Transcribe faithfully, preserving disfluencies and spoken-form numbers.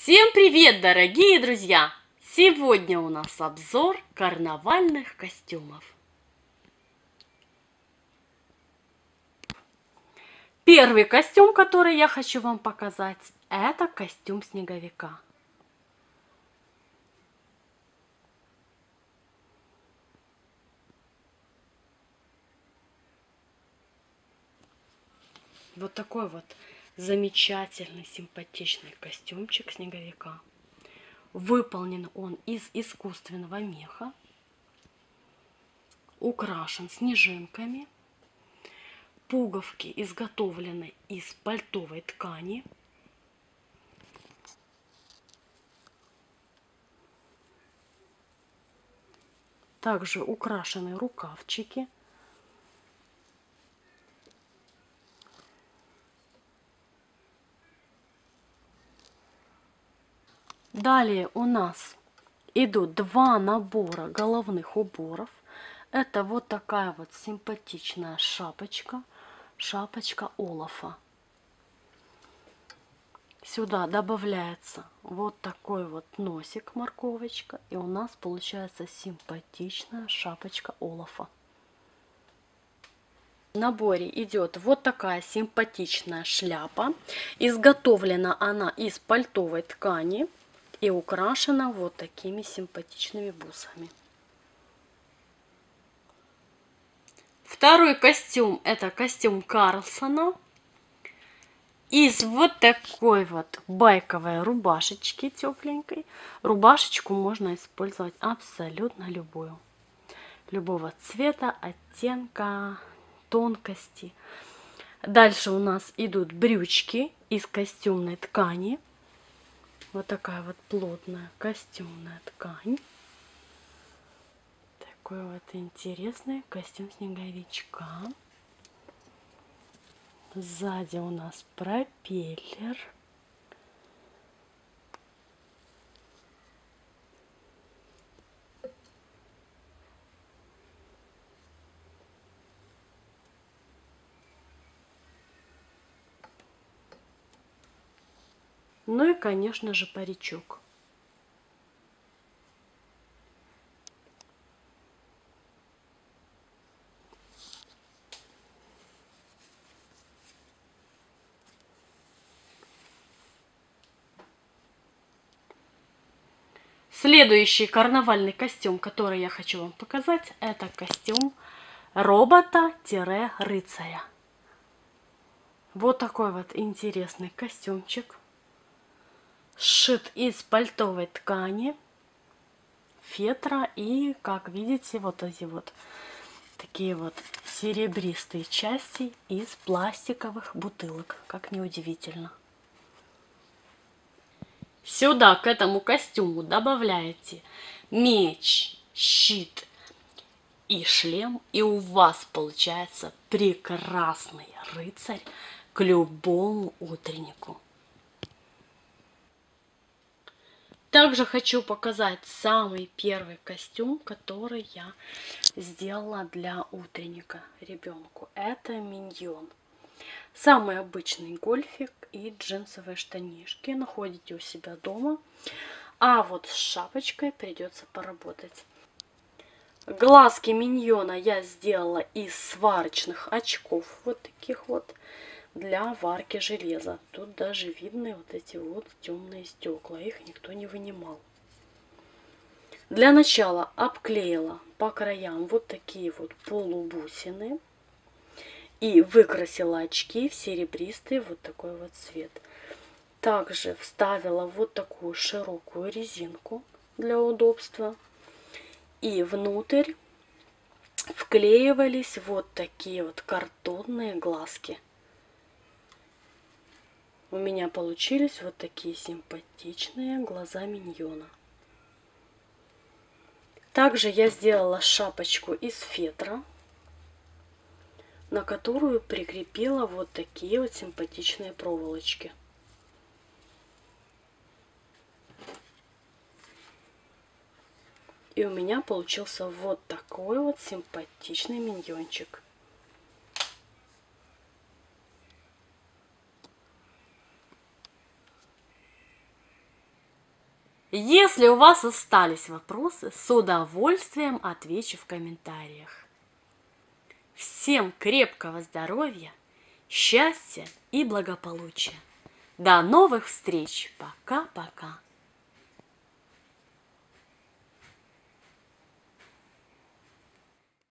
Всем привет, дорогие друзья! Сегодня у нас обзор карнавальных костюмов. Первый костюм, который я хочу вам показать, это костюм снеговика. Вот такой вот замечательный, симпатичный костюмчик снеговика. Выполнен он из искусственного меха, украшен снежинками, пуговки изготовлены из пальтовой ткани. Также украшены рукавчики. Далее у нас идут два набора головных уборов. Это вот такая вот симпатичная шапочка, шапочка Олафа. Сюда добавляется вот такой вот носик, морковочка, и у нас получается симпатичная шапочка Олафа. В наборе идет вот такая симпатичная шляпа. Изготовлена она из пальтовой ткани и украшена вот такими симпатичными бусами. Второй костюм — это костюм Карлсона из вот такой вот байковой рубашечки тепленькой. Рубашечку можно использовать абсолютно любую. Любого цвета, оттенка, тонкости. Дальше у нас идут брючки из костюмной ткани. Вот такая вот плотная костюмная ткань. Такой вот интересный костюм снеговичка. Сзади у нас пропеллер. Ну и, конечно же, паричок. Следующий карнавальный костюм, который я хочу вам показать, это костюм робота-рыцаря. Вот такой вот интересный костюмчик. Сшит из пальтовой ткани, фетра и, как видите, вот эти вот такие вот серебристые части из пластиковых бутылок, как неудивительно. Сюда, к этому костюму, добавляете меч, щит и шлем, и у вас получается прекрасный рыцарь к любому утреннику. Также хочу показать самый первый костюм, который я сделала для утренника ребенку. Это миньон. Самый обычный гольфик и джинсовые штанишки находите у себя дома. А вот с шапочкой придется поработать. Глазки миньона я сделала из сварочных очков, вот таких вот, для варки железа. Тут даже видны вот эти вот темные стекла, их никто не вынимал. Для начала обклеила по краям вот такие вот полубусины и выкрасила очки в серебристый вот такой вот цвет. Также вставила вот такую широкую резинку для удобства. И внутрь вклеивались вот такие вот картонные глазки. У меня получились вот такие симпатичные глаза миньона. Также я сделала шапочку из фетра, на которую прикрепила вот такие вот симпатичные проволочки. И у меня получился вот такой вот симпатичный миньончик. Если у вас остались вопросы, с удовольствием отвечу в комментариях. Всем крепкого здоровья, счастья и благополучия. До новых встреч. Пока-пока.